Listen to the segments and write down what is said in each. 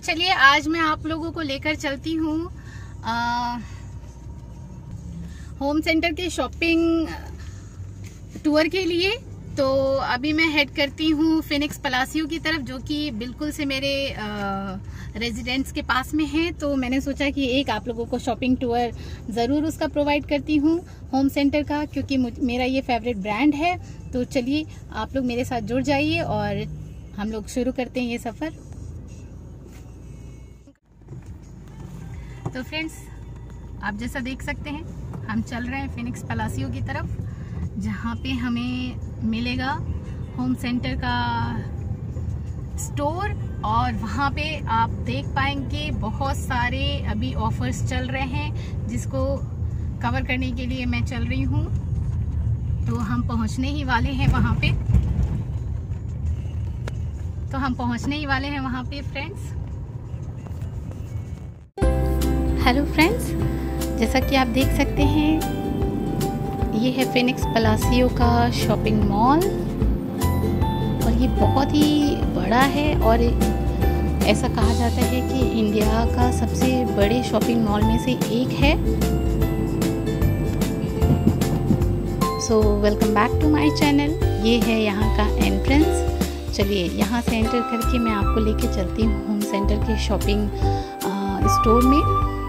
चलिए आज मैं आप लोगों को लेकर चलती हूँ होम सेंटर के शॉपिंग टूर के लिए। तो अभी मैं हेड करती हूँ फिनिक्स पलासियो की तरफ, जो कि बिल्कुल से मेरे रेजिडेंट्स के पास में है। तो मैंने सोचा कि एक आप लोगों को शॉपिंग टूर ज़रूर उसका प्रोवाइड करती हूँ होम सेंटर का, क्योंकि मेरा ये फेवरेट ब्रांड है। तो चलिए आप लोग मेरे साथ जुड़ जाइए और हम लोग शुरू करते हैं ये सफ़र। तो फ्रेंड्स, आप जैसा देख सकते हैं हम चल रहे हैं फिनिक्स पलासियो की तरफ, जहाँ पे हमें मिलेगा होम सेंटर का स्टोर। और वहाँ पे आप देख पाएंगे बहुत सारे अभी ऑफर्स चल रहे हैं, जिसको कवर करने के लिए मैं चल रही हूँ। तो हम पहुँचने ही वाले हैं वहाँ पे। फ्रेंड्स। हेलो फ्रेंड्स, जैसा कि आप देख सकते हैं ये है फिनिक्स पलासियो का शॉपिंग मॉल, और ये बहुत ही बड़ा है और ऐसा कहा जाता है कि इंडिया का सबसे बड़े शॉपिंग मॉल में से एक है। So welcome back to my channel. ये है यहाँ का एंट्रेंस। चलिए यहाँ से एंटर करके मैं आपको लेके चलती हूँ होम सेंटर के शॉपिंग स्टोर में।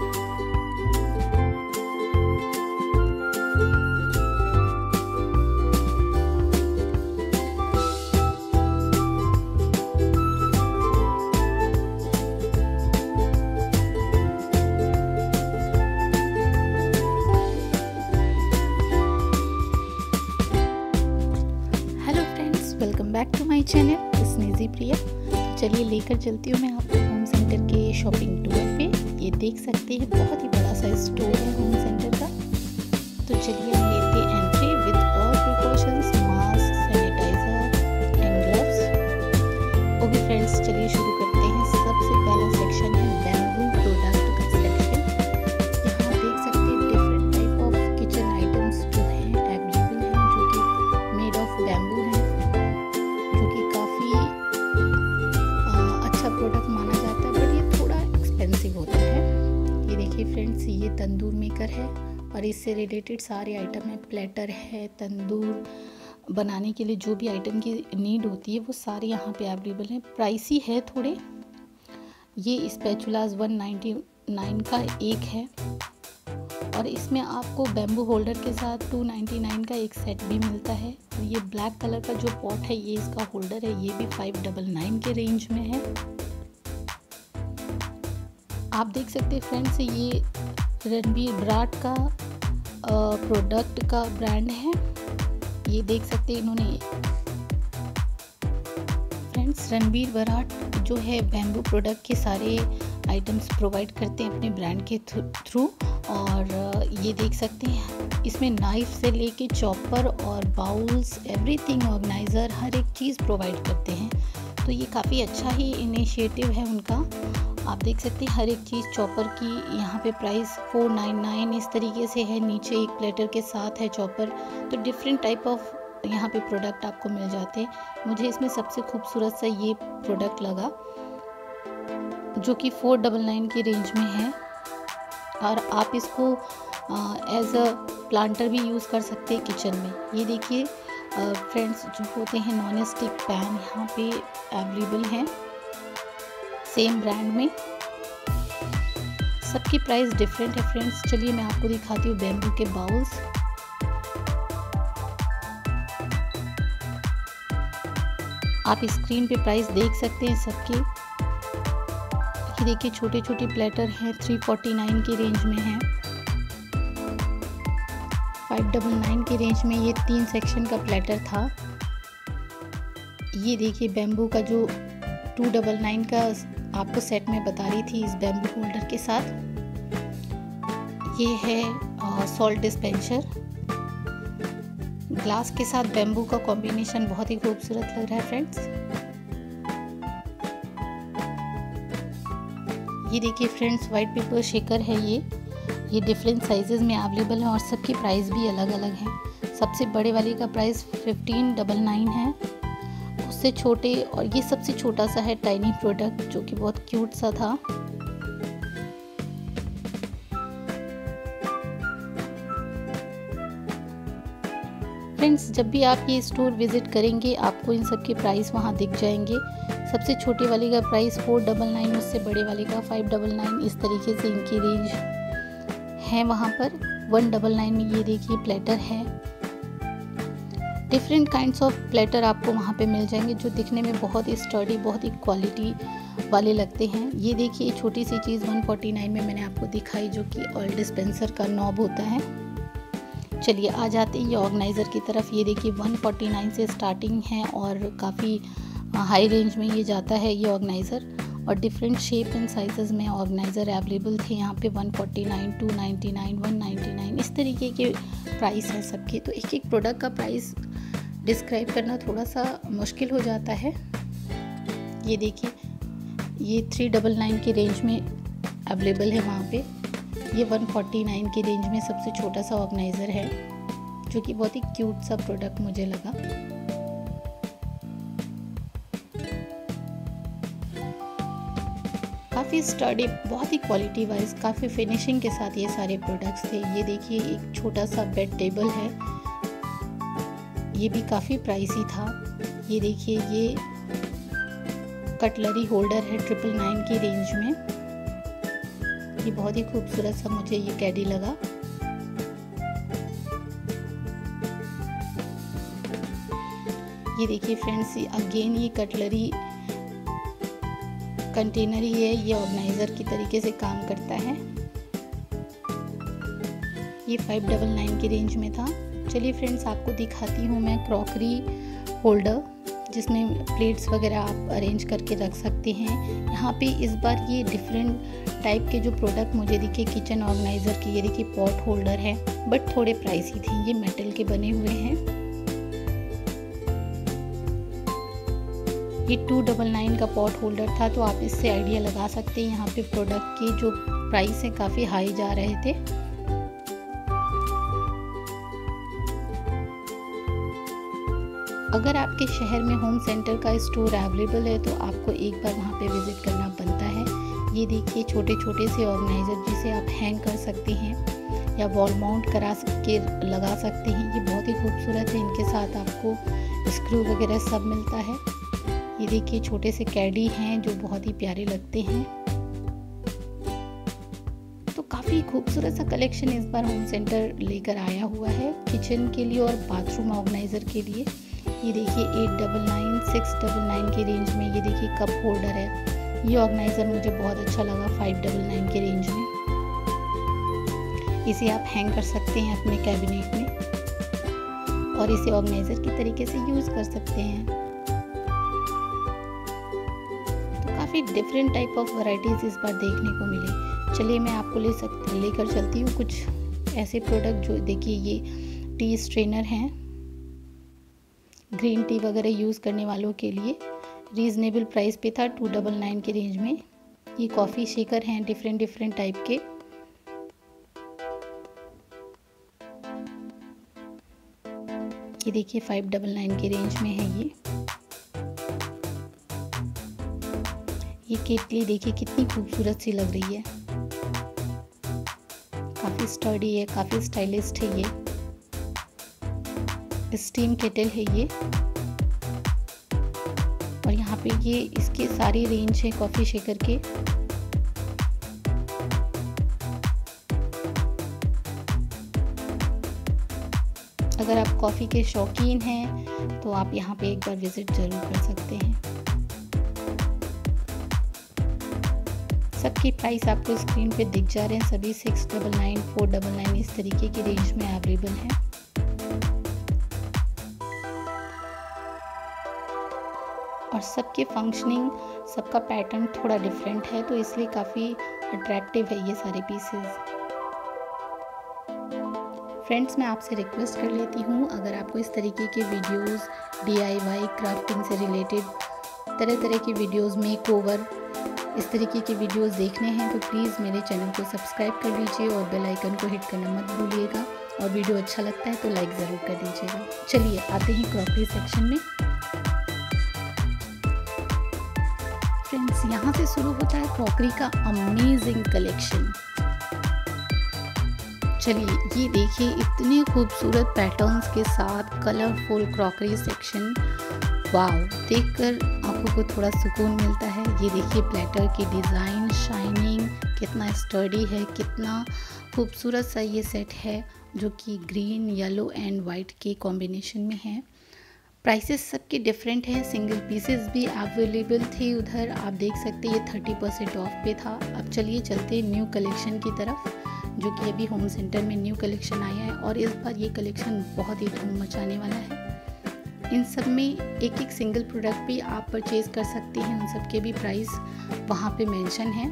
Welcome back to my channel Snazzy Priya. चलिए लेकर चलती हूँ मैं आपको होम सेंटर के शॉपिंग टूर पे। ये देख सकते हैं बहुत ही बड़ा सा स्टोर है होम सेंटर का। तो चलिए हम लेते हैं entry with all precautions, mask, sanitiser and gloves. Okay friends, चलिए शुरू करते हैं। सबसे पहला सेक्शन है बैम्बू प्रोडक्ट का सेक्शन। यहाँ देख सकते हैं different type of kitchen items जो है अवेलेबल हैं, जो कि मेड ऑफ बैम्बू है, प्रोडक्ट माना जाता है, बट ये थोड़ा एक्सपेंसिव होता है। ये देखिए फ्रेंड्स, ये तंदूर मेकर है और इससे रिलेटेड सारे आइटम है। प्लेटर है, तंदूर बनाने के लिए जो भी आइटम की नीड होती है वो सारे यहाँ पे अवेलेबल हैं। प्राइसी है थोड़े। ये स्पैचुलास 199 का एक है, और इसमें आपको बैम्बू होल्डर के साथ 299 का एक सेट भी मिलता है। ये ब्लैक कलर का जो पॉट है, ये इसका होल्डर है, ये भी 599 के रेंज में है। आप देख सकते हैं फ्रेंड्स, ये रणबीर बराट का प्रोडक्ट का ब्रांड है। ये देख सकते हैं इन्होंने फ्रेंड्स, रणबीर बराट जो है बैम्बू प्रोडक्ट के सारे आइटम्स प्रोवाइड करते हैं अपने ब्रांड के थ्रू। और ये देख सकते हैं इसमें नाइफ से लेके चॉपर और बाउल्स, एवरीथिंग, ऑर्गेनाइज़र, हर एक चीज़ प्रोवाइड करते हैं। तो ये काफ़ी अच्छा ही इनिशिएटिव है उनका। आप देख सकते हैं हर एक चीज़ चॉपर की यहाँ पे प्राइस 499 इस तरीके से है। नीचे एक प्लेटर के साथ है चॉपर। तो डिफरेंट टाइप ऑफ यहाँ पे प्रोडक्ट आपको मिल जाते हैं। मुझे इसमें सबसे खूबसूरत सा ये प्रोडक्ट लगा, जो कि 499 की रेंज में है, और आप इसको एज अ प्लांटर भी यूज़ कर सकते हैं किचन में। ये देखिए फ्रेंड्स, जो होते हैं नॉन स्टिक पैन यहाँ पे अवेलेबल हैं सेम ब्रांड में। सबकी प्राइस डिफरेंट है फ्रेंड्स। चलिए मैं आपको दिखाती हूँ बैम्बू के बाउल्स। आप स्क्रीन पे प्राइस देख सकते हैं सबके। ये देखिए छोटे छोटे प्लेटर हैं, 349 की रेंज में है। 599 की रेंज में ये 3 सेक्शन का प्लेटर था। ये देखिए बैम्बू का जो 299 का आपको सेट में बता रही थी इस बैम्बू होल्डर के साथ। ये है सॉल्ट डिस्पेंसर। ग्लास के साथ बैम्बू का कॉम्बिनेशन बहुत ही खूबसूरत लग रहा है फ्रेंड्स। ये देखिए फ्रेंड्स, वाइट पेपर शेकर है ये डिफरेंट साइजेस में अवेलेबल है और सबकी प्राइस भी अलग अलग है। सबसे बड़े वाले का प्राइस 1599 है। उससे छोटे, और ये सबसे छोटा सा है टाइनी प्रोडक्ट जो कि बहुत क्यूट सा था। फ्रेंड्स, जब भी आप ये स्टोर विज़िट करेंगे आपको इन सब के प्राइस वहाँ दिख जाएंगे। सबसे छोटे वाले का प्राइस 499, उससे बड़े वाले का 599, इस तरीके से इनकी रेंज है वहाँ पर। 199 में ये देखिए प्लेटर है। डिफरेंट काइंड्स ऑफ प्लेटर आपको वहाँ पे मिल जाएंगे जो दिखने में बहुत ही स्टर्डी, बहुत ही क्वालिटी वाले लगते हैं। ये देखिए छोटी सी चीज़ 149 में मैंने आपको दिखाई, जो कि ऑयल डिस्पेंसर का नॉब होता है। चलिए आ जाते हैं ये ऑर्गेनाइज़र की तरफ। ये देखिए 149 से स्टार्टिंग है और काफ़ी हाई रेंज में ये जाता है ये ऑर्गेनाइज़र, और डिफरेंट शेप एंड साइजेस में ऑर्गेनाइज़र अवेलेबल थे यहाँ पे। 149, 299, 199 इस तरीके के प्राइस हैं सबके। तो एक एक प्रोडक्ट का प्राइस डिस्क्राइब करना थोड़ा सा मुश्किल हो जाता है। ये देखिए ये 399 की रेंज में अवेलेबल है वहाँ पे। ये 149 की रेंज में सबसे छोटा सा ऑर्गेनाइज़र है जो कि बहुत ही क्यूट सा प्रोडक्ट मुझे लगा। काफ़ी स्टडी, बहुत ही क्वालिटी वाइज, काफ़ी फिनिशिंग के साथ ये सारे प्रोडक्ट्स थे। ये देखिए एक छोटा सा बेड टेबल है, ये भी काफ़ी प्राइसी था। ये देखिए ये कटलरी होल्डर है 999 की रेंज में। ये बहुत ही खूबसूरत सा मुझे ये कैडी लगा। ये देखिए फ्रेंड्स, अगेन ये कटलरी कंटेनर ही है, ये ऑर्गेनाइज़र की तरीके से काम करता है। ये 599 की रेंज में था। चलिए फ्रेंड्स आपको दिखाती हूँ मैं क्रॉकरी होल्डर, जिसमें प्लेट्स वगैरह आप अरेंज करके रख सकते हैं। यहाँ पे इस बार ये डिफरेंट टाइप के जो प्रोडक्ट मुझे दिखे किचन ऑर्गेनाइज़र के। ये देखिए पॉट होल्डर है, बट थोड़े प्राइसी थे। ये मेटल के बने हुए हैं। ये 299 का पॉट होल्डर था, तो आप इससे आइडिया लगा सकते हैं यहाँ पे प्रोडक्ट के जो प्राइस है काफ़ी हाई जा रहे थे। अगर आपके शहर में होम सेंटर का स्टोर अवेलेबल है तो आपको एक बार वहाँ पे विज़िट करना बनता है। ये देखिए छोटे छोटे से ऑर्गेनाइज़र जिसे आप हैंग कर सकते हैं या वॉल माउंट करा के लगा सकते हैं। ये बहुत ही खूबसूरत है। इनके साथ आपको स्क्रू वगैरह सब मिलता है। ये देखिए छोटे से कैडी हैं जो बहुत ही प्यारे लगते हैं। तो काफ़ी खूबसूरत सा कलेक्शन इस बार होम सेंटर लेकर आया हुआ है किचन के लिए और बाथरूम ऑर्गेनाइज़र के लिए। ये देखिए 899, 699 की रेंज में ये देखिए कप होल्डर है। ये ऑर्गेनाइज़र मुझे बहुत अच्छा लगा 599 के रेंज में। इसे आप हैंग कर सकते हैं अपने कैबिनेट में और इसे ऑर्गेनाइज़र की तरीके से यूज़ कर सकते हैं। तो काफ़ी डिफरेंट टाइप ऑफ वैरायटीज़ इस बार देखने को मिले। चलिए मैं आपको लेकर चलती हूँ कुछ ऐसे प्रोडक्ट जो देखिए ये टी स्ट्रेनर हैं, ग्रीन टी वगैरह यूज़ करने वालों के लिए। रीज़नेबल प्राइस पे था 299 के रेंज में। ये कॉफ़ी शेकर हैं डिफरेंट टाइप के। ये देखिए 599 के रेंज में है ये केतली देखिए कितनी खूबसूरत सी लग रही है। काफ़ी स्टर्डी है, काफ़ी स्टाइलिस्ट है। ये स्टीम केटल है ये, और यहाँ पे ये इसके सारी रेंज है कॉफ़ी शेकर के। अगर आप कॉफ़ी के शौकीन हैं तो आप यहाँ पे एक बार विज़िट ज़रूर कर सकते हैं। सबकी प्राइस आपको स्क्रीन पे दिख जा रहे हैं। सभी 699, 499 इस तरीके की रेंज में अवेलेबल है। और सबके फंक्शनिंग, सबका पैटर्न थोड़ा डिफरेंट है, तो इसलिए काफ़ी अट्रैक्टिव है ये सारे पीसेस। फ्रेंड्स, मैं आपसे रिक्वेस्ट कर लेती हूँ, अगर आपको इस तरीके के वीडियोस DIY क्राफ्टिंग से रिलेटेड तरह तरह की वीडियोस, मेक ओवर, इस तरीके के वीडियोस देखने हैं तो प्लीज़ मेरे चैनल को सब्सक्राइब कर लीजिए और बेल आइकन को हिट करना मत भूलिएगा। और वीडियो अच्छा लगता है तो लाइक ज़रूर कर दीजिएगा। चलिए आते हैं क्रॉकरी सेक्शन में। यहाँ से शुरू होता है क्रॉकरी का अमेजिंग कलेक्शन। चलिए ये देखिए, इतने खूबसूरत पैटर्न्स के साथ कलरफुल क्रॉकरी सेक्शन। वाव, देखकर आंखों को थोड़ा सुकून मिलता है। ये देखिए प्लेटर की डिज़ाइन, शाइनिंग, कितना स्टर्डी है, कितना खूबसूरत सा ये सेट है जो कि ग्रीन, येलो एंड वाइट के कॉम्बिनेशन में है। प्राइसेस सबके डिफरेंट हैं। सिंगल पीसेस भी अवेलेबल थे उधर, आप देख सकते हैं। ये 30% ऑफ पे था। अब चलिए चलते हैं न्यू कलेक्शन की तरफ, जो कि अभी होम सेंटर में न्यू कलेक्शन आया है और इस बार ये कलेक्शन बहुत ही धूम मचाने वाला है। इन सब में एक एक सिंगल प्रोडक्ट भी आप परचेज़ कर सकते हैं। उन सब के भी प्राइस वहाँ पे मेंशन है।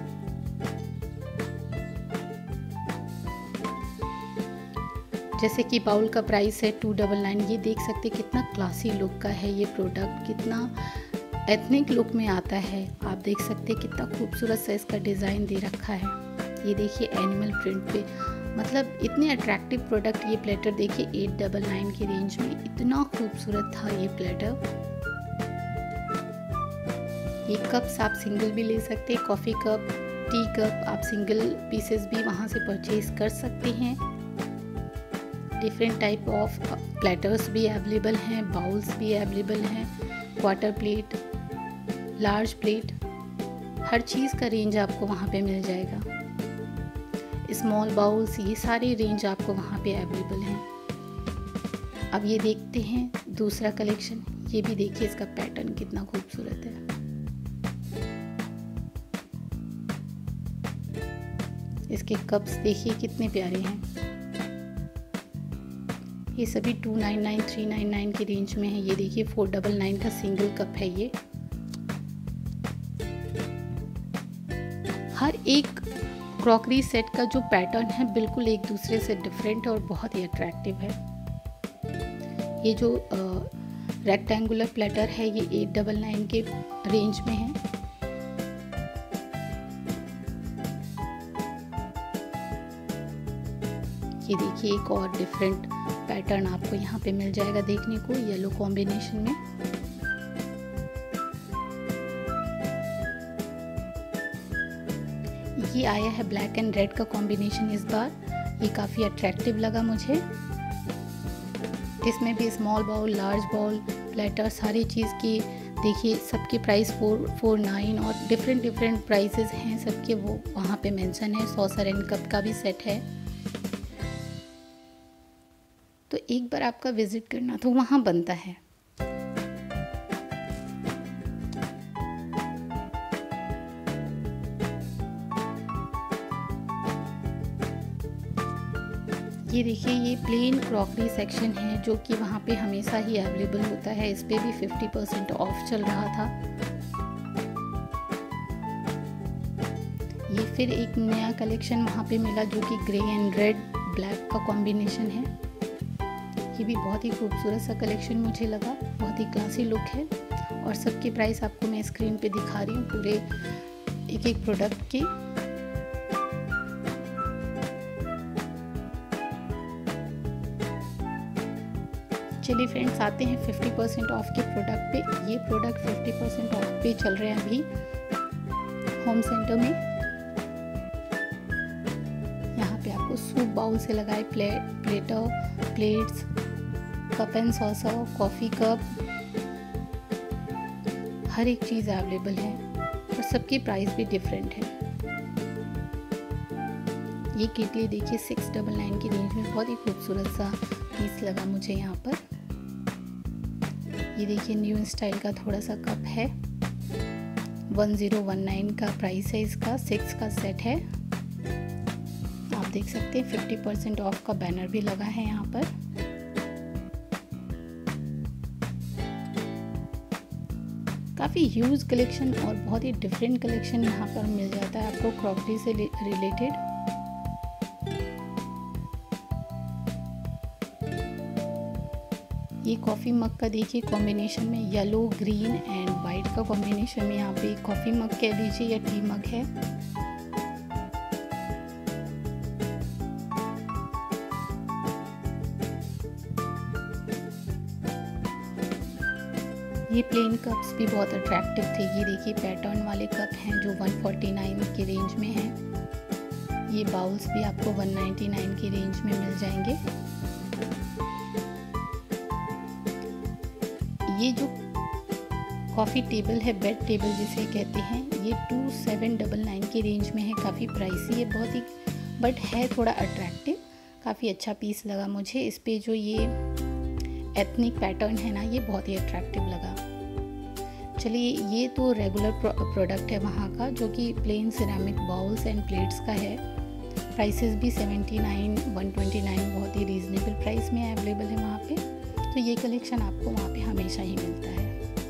जैसे कि बाउल का प्राइस है 299। ये देख सकते हैं कितना क्लासी लुक का है ये प्रोडक्ट, कितना एथनिक लुक में आता है। आप देख सकते हैं कितना खूबसूरत सा इसका डिज़ाइन दे रखा है। ये देखिए एनिमल प्रिंट पे, मतलब इतने अट्रैक्टिव प्रोडक्ट। ये प्लेटर देखिए 899 की रेंज में, इतना खूबसूरत था ये प्लेटर। ये कप्स आप सिंगल भी ले सकते हैं, कॉफ़ी कप, टी कप, आप सिंगल पीसेस भी वहाँ से परचेज कर सकते हैं। डिफरेंट टाइप ऑफ प्लेटर्स भी अवेलेबल हैं, बाउल्स भी अवेलेबल हैं, क्वार्टर प्लेट, लार्ज प्लेट, हर चीज़ का रेंज आपको वहाँ पे मिल जाएगा। स्मॉल बाउल्स, ये सारे रेंज आपको वहाँ पे अवेलेबल हैं। अब ये देखते हैं दूसरा कलेक्शन। ये भी देखिए इसका पैटर्न कितना खूबसूरत है। इसके कप्स देखिए कितने प्यारे हैं। ये सभी 299, 399 की रेंज में है। ये देखिए 499 का सिंगल कप है ये। हर एक क्रॉकरी सेट का जो पैटर्न है बिल्कुल एक दूसरे से डिफरेंट और बहुत ही अट्रैक्टिव है। ये जो रेक्टेंगुलर प्लेटर है ये 899 के रेंज में है। ये देखिए एक और डिफरेंट पैटर्न आपको यहाँ पे मिल जाएगा देखने को, येलो कॉम्बिनेशन में। ये आया है ब्लैक एंड रेड का कॉम्बिनेशन इस बार। ये काफ़ी अट्रैक्टिव लगा मुझे। इसमें भी small bowl, large bowl, platter, सारी चीज़ की देखिए सबके प्राइस 449 और डिफरेंट प्राइसेस हैं सबके, वो वहाँ पे मेंशन है। सॉसर एंड कप का भी सेट है, तो एक बार आपका विजिट करना तो वहाँ बनता है। ये देखिए ये प्लेन क्रॉकरी सेक्शन है जो कि वहाँ पे हमेशा ही अवेलेबल होता है। इस पे भी 50% ऑफ चल रहा था। ये फिर एक नया कलेक्शन वहाँ पे मिला जो कि ग्रे एंड रेड ब्लैक का कॉम्बिनेशन है। ये भी बहुत ही खूबसूरत सा कलेक्शन मुझे लगा, बहुत ही क्लासी लुक है। और सबके प्राइस आपको मैं स्क्रीन पे दिखा रही हूँ पूरे एक एक प्रोडक्ट के। चलिए फ्रेंड्स आते हैं 50% ऑफ के प्रोडक्ट पे। ये प्रोडक्ट 50% ऑफ पे चल रहे हैं अभी होम सेंटर में। यहाँ पे आपको सूप बाउल से लगाए platter, plates, cup and saucer, coffee cup, हर एक चीज़ अवेलेबल है और सबकी प्राइस भी डिफरेंट है। ये केटली देखिए 699 की रेंज में बहुत ही खूबसूरत सा पीस लगा मुझे यहाँ पर। ये देखिए न्यू स्टाइल का थोड़ा सा कप है, 1019 का प्राइस है इसका, 6 का सेट है। आप देख सकते हैं 50% ऑफ का बैनर भी लगा है यहाँ पर। काफ़ी ह्यूज कलेक्शन और बहुत ही डिफरेंट कलेक्शन यहाँ पर मिल जाता है आपको क्रॉकरी से रिलेटेड। ये कॉफ़ी मग का देखिए कॉम्बिनेशन में येलो, ग्रीन एंड वाइट का कॉम्बिनेशन में यहाँ पे कॉफ़ी मग कह लीजिए या टी मग है। ये प्लेन कप्स भी बहुत अट्रैक्टिव थे। ये देखिए पैटर्न वाले कप हैं जो 149 के रेंज में हैं। ये बाउल्स भी आपको 199 की रेंज में मिल जाएंगे। ये जो कॉफ़ी टेबल है, बेड टेबल जिसे कहते हैं, ये 2799 की रेंज में है। काफ़ी प्राइसी है बहुत ही, बट है थोड़ा अट्रैक्टिव। काफ़ी अच्छा पीस लगा मुझे। इस पे जो ये एथनिक पैटर्न है ना, ये बहुत ही अट्रैक्टिव लगा। चलिए, ये तो रेगुलर प्रोडक्ट है वहाँ का, जो कि plain ceramic bowls and plates का है। प्राइसेस भी 79, 129 बहुत ही रीज़नेबल प्राइस में अवेलेबल है वहाँ पे। तो ये कलेक्शन आपको वहाँ पे हमेशा ही मिलता है।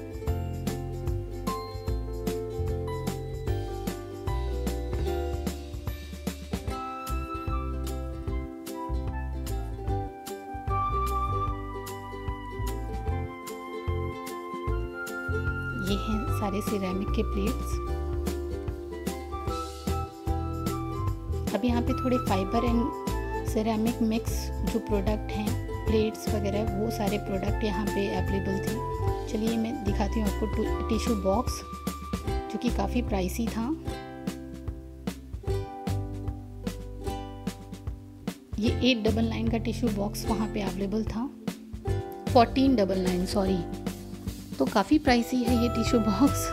ये हैं सारे सिरेमिक के प्लेट्स। अब यहाँ पे थोड़े फाइबर एंड सिरेमिक मिक्स जो प्रोडक्ट हैं, प्लेट्स वगैरह, वो सारे प्रोडक्ट यहाँ पे अवेलेबल थे। चलिए मैं दिखाती हूँ आपको टिश्यू बॉक्स, जो कि काफ़ी प्राइसी था। ये 899 का टिश्यू बॉक्स वहाँ पे अवेलेबल था। 1499 सॉरी, तो काफ़ी प्राइसी है ये टिश्यू बॉक्स।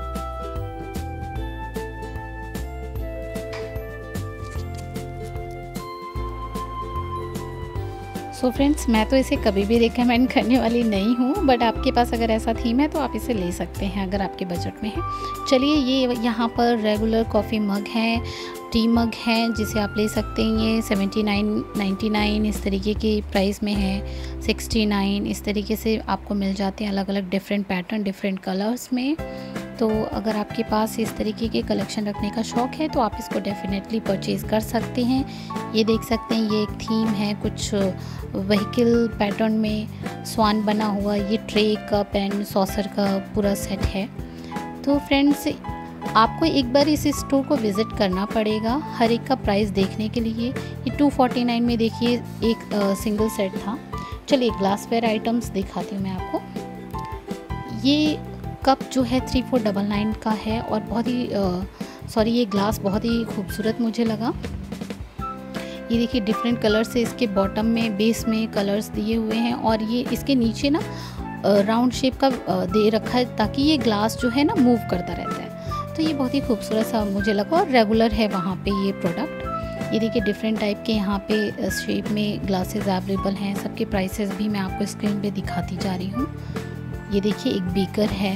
सो फ्रेंड्स, मैं तो इसे कभी भी रिकमेंड करने वाली नहीं हूँ, बट आपके पास अगर ऐसा थीम है तो आप इसे ले सकते हैं अगर आपके बजट में है। चलिए, ये यहाँ पर रेगुलर कॉफ़ी मग है, टी मग है, जिसे आप ले सकते हैं। ये 79.99 इस तरीके की प्राइस में है, 69 इस तरीके से आपको मिल जाते हैं, अलग अलग डिफरेंट पैटर्न, डिफरेंट कलर्स में। तो अगर आपके पास इस तरीके के कलेक्शन रखने का शौक़ है तो आप इसको डेफिनेटली परचेज़ कर सकते हैं। ये देख सकते हैं, ये एक थीम है, कुछ व्हीकल पैटर्न में स्वान बना हुआ। ये ट्रे, कप एंड सॉसर का पूरा सेट है। तो फ्रेंड्स, आपको एक बार इस स्टोर को विज़िट करना पड़ेगा हर एक का प्राइस देखने के लिए। ये 249 में देखिए एक सिंगल सेट था। चलिए, ग्लासवेयर आइटम्स दिखाती हूँ मैं आपको। ये कप जो है 3499 का है और बहुत ही ये ग्लास बहुत ही खूबसूरत मुझे लगा। ये देखिए डिफरेंट कलर से इसके बॉटम में, बेस में कलर्स दिए हुए हैं, और ये इसके नीचे ना राउंड शेप का दे रखा है ताकि ये ग्लास जो है ना मूव करता रहता है। तो ये बहुत ही खूबसूरत सा मुझे लगा और रेगुलर है वहाँ पे ये प्रोडक्ट। ये देखिए डिफरेंट टाइप के यहाँ पे शेप में ग्लासेस अवेलेबल हैं। सबके प्राइसेस भी मैं आपको स्क्रीन पे दिखाती जा रही हूँ। ये देखिए एक बीकर है।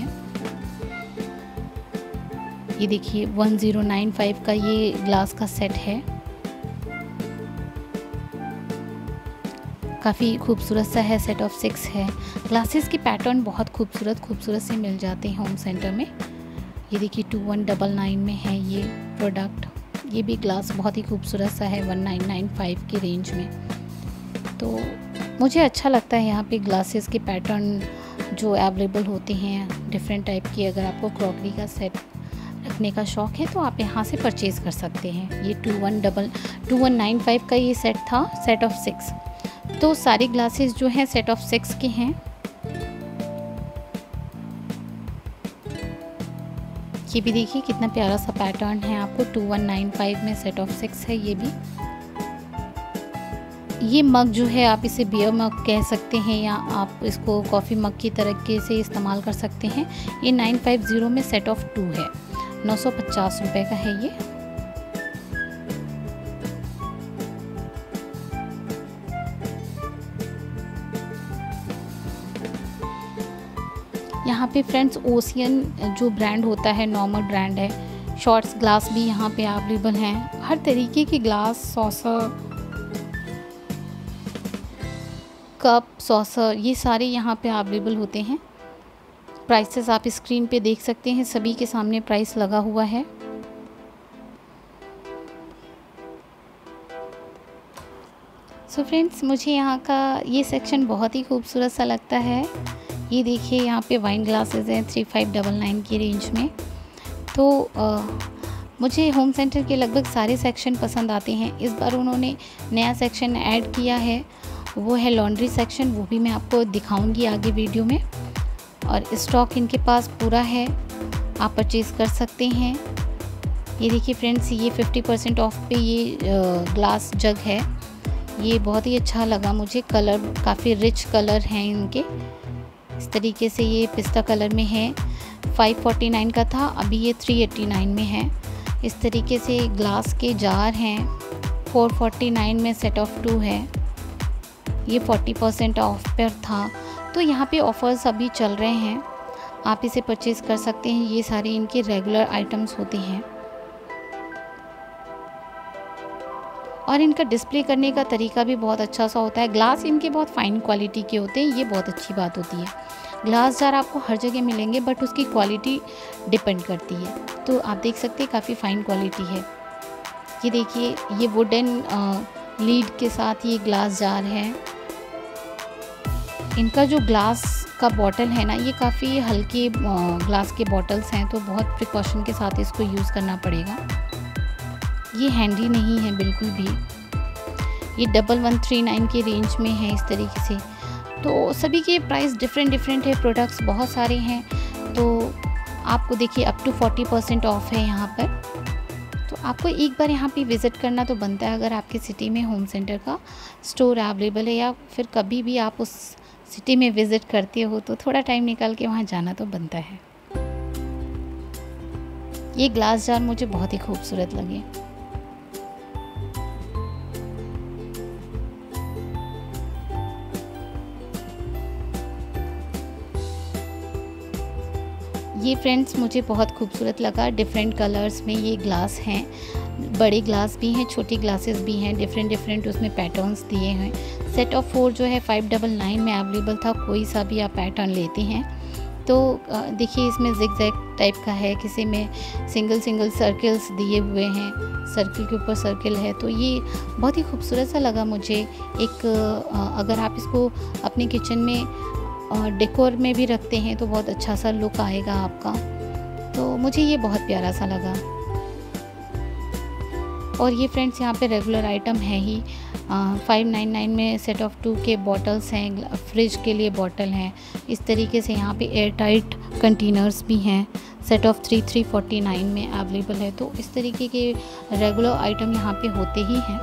ये देखिए 1095 का ये ग्लास का सेट है। काफ़ी खूबसूरत सा है, सेट ऑफ 6 है। ग्लासेस की पैटर्न बहुत खूबसूरत से मिल जाते हैं होम सेंटर में। ये देखिए 2199 में है ये प्रोडक्ट। ये भी ग्लास बहुत ही खूबसूरत सा है 1995 की रेंज में। तो मुझे अच्छा लगता है यहाँ पे ग्लासेस के पैटर्न जो अवेलेबल होते हैं डिफरेंट टाइप की। अगर आपको क्रॉकरी का सेट रखने का शौक़ है तो आप यहाँ से परचेज़ कर सकते हैं। ये 2195 का ये सेट था, सेट ऑफ 6। तो सारे ग्लासेस जो हैं सेट ऑफ 6 के हैं। ये भी देखिए कितना प्यारा सा पैटर्न है, आपको 2195 में सेट ऑफ 6 है। ये भी, ये मग जो है आप इसे बियर मग कह सकते हैं या आप इसको कॉफ़ी मग की तरीके से इस्तेमाल कर सकते हैं। ये 950 में सेट ऑफ 2 है, 950 रुपये का है ये। यहाँ पे फ्रेंड्स ओशियन जो ब्रांड होता है, नॉर्मल ब्रांड है। शॉर्ट्स ग्लास भी यहाँ पे अवेलेबल हैं। हर तरीके के ग्लास, सॉसर, कप, सॉसर, ये सारे यहाँ पे अवेलेबल होते हैं। प्राइसेस आप स्क्रीन पे देख सकते हैं, सभी के सामने प्राइस लगा हुआ है। सो फ्रेंड्स, मुझे यहाँ का ये सेक्शन बहुत ही खूबसूरत सा लगता है। ये देखिए यहाँ पे वाइन ग्लासेस हैं 3599 की रेंज में। तो मुझे होम सेंटर के लगभग सारे सेक्शन पसंद आते हैं। इस बार उन्होंने नया सेक्शन ऐड किया है, वो है लॉन्ड्री सेक्शन। वो भी मैं आपको दिखाऊंगी आगे वीडियो में। और स्टॉक इनके पास पूरा है, आप परचेज़ कर सकते हैं। ये देखिए फ्रेंड्स, ये 50% ऑफ पे ये ग्लास जग है। ये बहुत ही अच्छा लगा मुझे, कलर काफ़ी रिच कलर हैं इनके। इस तरीके से ये पिस्ता कलर में है। 549 का था, अभी ये 389 में है। इस तरीके से ग्लास के जार हैं। 449 में सेट ऑफ 2 है। ये 40% ऑफ पर था, तो यहाँ पे ऑफ़र्स अभी चल रहे हैं, आप इसे परचेज़ कर सकते हैं। ये सारे इनके रेगुलर आइटम्स होते हैं और इनका डिस्प्ले करने का तरीका भी बहुत अच्छा सा होता है। ग्लास इनके बहुत फ़ाइन क्वालिटी के होते हैं, ये बहुत अच्छी बात होती है। ग्लास जार आपको हर जगह मिलेंगे, बट उसकी क्वालिटी डिपेंड करती है। तो आप देख सकते हैं काफ़ी फ़ाइन क्वालिटी है। ये देखिए, ये वुडन लीड के साथ ये ग्लास जार है। इनका जो ग्लास का बॉटल है ना, ये काफ़ी हल्के ग्लास के बॉटल्स हैं, तो बहुत प्रिकॉशन के साथ इसको यूज़ करना पड़ेगा। ये हैंडी नहीं है बिल्कुल भी। ये 1139 के रेंज में है इस तरीके से। तो सभी के प्राइस डिफरेंट है, प्रोडक्ट्स बहुत सारे हैं। तो आपको देखिए अप टू 40% ऑफ है यहाँ पर। तो आपको एक बार यहाँ पे विज़िट करना तो बनता है, अगर आपकी सिटी में होम सेंटर का स्टोर अवेलेबल है, या फिर कभी भी आप उस सिटी में विज़िट करते हो तो थोड़ा टाइम निकाल के वहाँ जाना तो बनता है। ये ग्लास जार मुझे बहुत ही खूबसूरत लगे। ये फ्रेंड्स मुझे बहुत खूबसूरत लगा। डिफरेंट कलर्स में ये ग्लास हैं, बड़े ग्लास भी हैं, छोटी ग्लासेस भी हैं, डिफरेंट उसमें पैटर्न्स दिए हैं। सेट ऑफ 4 जो है 599 में अवेलेबल था। कोई सा भी आप पैटर्न लेते हैं तो देखिए इसमें जिग-जैग टाइप का है, किसी में सिंगल सर्कल्स दिए हुए हैं, सर्कल के ऊपर सर्कल है। तो ये बहुत ही खूबसूरत सा लगा मुझे। एक अगर आप इसको अपने किचन में डेकोर में भी रखते हैं तो बहुत अच्छा सा लुक आएगा आपका। तो मुझे ये बहुत प्यारा सा लगा। और ये फ्रेंड्स यहाँ पे रेगुलर आइटम है ही। 599 में सेट ऑफ 2 के बॉटल्स हैं, फ्रिज के लिए बॉटल हैं। इस तरीके से यहाँ पे एयर टाइट कंटेनर्स भी हैं। सेट ऑफ 349 में अवेलेबल है। तो इस तरीके के रेगुलर आइटम यहाँ पे होते ही हैं।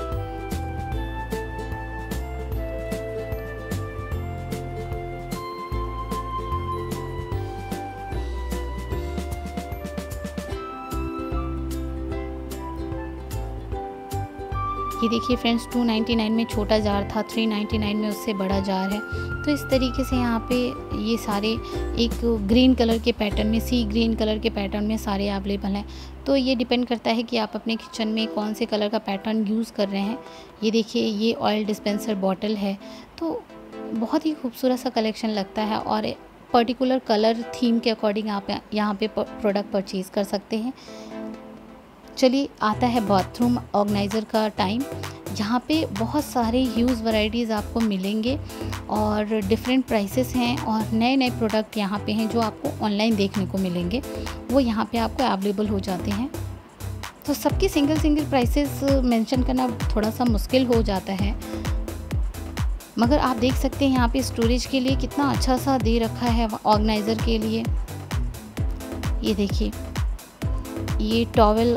ये देखिए फ्रेंड्स 299 में छोटा जार था, 399 में उससे बड़ा जार है। तो इस तरीके से यहाँ पे ये सारे एक ग्रीन कलर के पैटर्न में, सी ग्रीन कलर के पैटर्न में सारे अवेलेबल हैं। तो ये डिपेंड करता है कि आप अपने किचन में कौन से कलर का पैटर्न यूज़ कर रहे हैं। ये देखिए ये ऑयल डिस्पेंसर बॉटल है। तो बहुत ही खूबसूरत सा कलेक्शन लगता है और पर्टिकुलर कलर थीम के अकॉर्डिंग आप यहाँ पे प्रोडक्ट परचेज़ कर सकते हैं। चलिए आता है बाथरूम ऑर्गेनाइज़र का टाइम। यहाँ पे बहुत सारे ह्यूज वैरायटीज़ आपको मिलेंगे और डिफरेंट प्राइसेस हैं और नए प्रोडक्ट यहाँ पे हैं जो आपको ऑनलाइन देखने को मिलेंगे, वो यहाँ पे आपको अवेलेबल हो जाते हैं। तो सबकी सिंगल प्राइसेस मेंशन करना थोड़ा सा मुश्किल हो जाता है, मगर आप देख सकते हैं यहाँ पे स्टोरेज के लिए कितना अच्छा सा दे रखा है ऑर्गेनाइज़र के लिए। ये देखिए ये टॉवल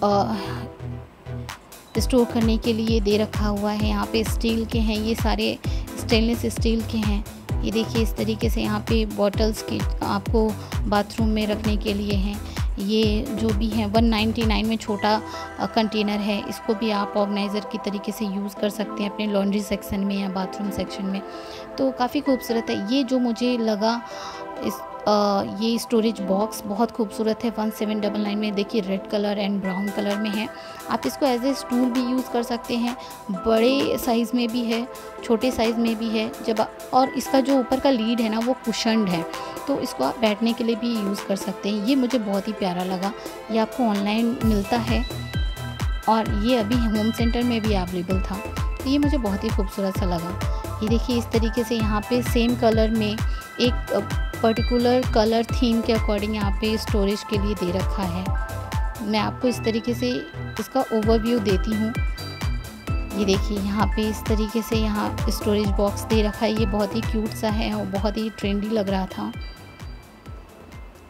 स्टोर करने के लिए दे रखा हुआ है। यहाँ पे स्टील के हैं, ये सारे स्टेनलेस स्टील के हैं। ये देखिए इस तरीके से यहाँ पे बॉटल्स के आपको बाथरूम में रखने के लिए हैं। ये जो भी है 199 में छोटा कंटेनर है, इसको भी आप ऑर्गेनाइज़र की तरीके से यूज़ कर सकते हैं अपने लॉन्ड्री सेक्शन में या बाथरूम सेक्शन में। तो काफ़ी खूबसूरत है। ये जो मुझे लगा ये स्टोरेज बॉक्स बहुत खूबसूरत है। 1799 में देखिए red colour and brown colour में है। आप इसको एज ए स्टूल भी यूज़ कर सकते हैं, बड़े साइज़ में भी है, छोटे साइज़ में भी है। और इसका जो ऊपर का लीड है ना वो कुशन्ड है, तो इसको आप बैठने के लिए भी यूज़ कर सकते हैं। ये मुझे बहुत ही प्यारा लगा। ये आपको ऑनलाइन मिलता है और ये अभी होम सेंटर में भी अवेलेबल था, तो ये मुझे बहुत ही खूबसूरत सा लगा। ये देखिए इस तरीके से यहाँ पे सेम कलर में एक पर्टिकुलर कलर थीम के अकॉर्डिंग यहाँ पे स्टोरेज के लिए दे रखा है। मैं आपको इस तरीके से इसका ओवरव्यू देती हूँ। ये देखिए यहाँ पे इस तरीके से यहाँ स्टोरेज बॉक्स दे रखा है। ये बहुत ही क्यूट सा है और बहुत ही ट्रेंडी लग रहा था।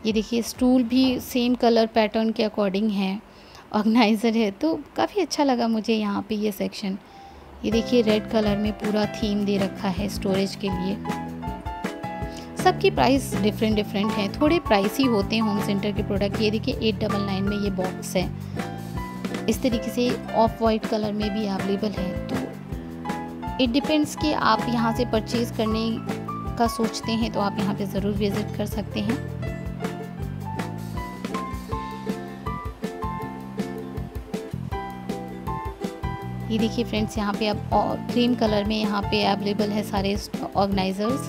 ये देखिए स्टूल भी सेम कलर पैटर्न के अकॉर्डिंग है, ऑर्गेनाइज़र है, तो काफ़ी अच्छा लगा मुझे यहाँ पे ये सेक्शन। ये देखिए रेड कलर में पूरा थीम दे रखा है स्टोरेज के लिए। सबकी प्राइस डिफरेंट है, थोड़े प्राइसी होते हैं होम सेंटर के प्रोडक्ट। ये देखिए 899 में ये बॉक्स है। इस तरीके से ऑफ वाइट कलर में भी अवेलेबल है। तो इट डिपेंड्स कि आप यहाँ से परचेज़ करने का सोचते हैं तो आप यहाँ पे ज़रूर विज़िट कर सकते हैं। ये देखिए फ्रेंड्स, यहाँ पे अब क्रीम कलर में यहाँ पे अवेलेबल है सारे ऑर्गेनाइज़र्स।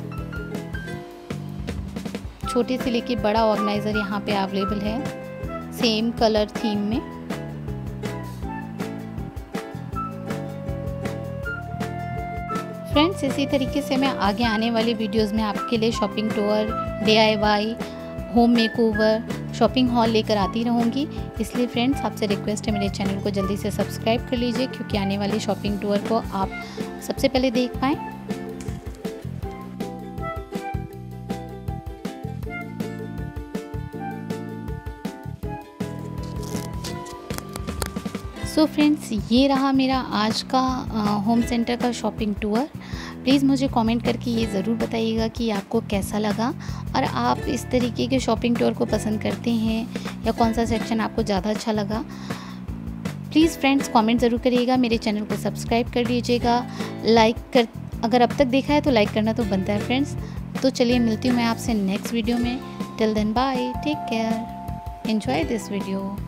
छोटे से लेके बड़ा ऑर्गेनाइज़र यहाँ पे अवेलेबल है सेम कलर थीम में। फ्रेंड्स, इसी तरीके से मैं आगे आने वाली वीडियोस में आपके लिए shopping tour, DIY, home makeover, shopping haul लेकर आती रहूँगी। इसलिए फ्रेंड्स, आपसे रिक्वेस्ट है मेरे चैनल को जल्दी से सब्सक्राइब कर लीजिए, क्योंकि आने वाले शॉपिंग टूर को आप सबसे पहले देख पाएँ। सो फ्रेंड्स, ये रहा मेरा आज का होम सेंटर का शॉपिंग टूर। प्लीज़ मुझे कमेंट करके ये ज़रूर बताइएगा कि आपको कैसा लगा और आप इस तरीके के शॉपिंग टूर को पसंद करते हैं या कौन सा सेक्शन आपको ज़्यादा अच्छा लगा। प्लीज़ फ्रेंड्स कमेंट ज़रूर करिएगा, मेरे चैनल को सब्सक्राइब कर लीजिएगा, अगर अब तक देखा है तो लाइक करना तो बनता है फ्रेंड्स। तो चलिए मिलती हूँ मैं आपसे नेक्स्ट वीडियो में। Till then bye, take care, enjoy this video.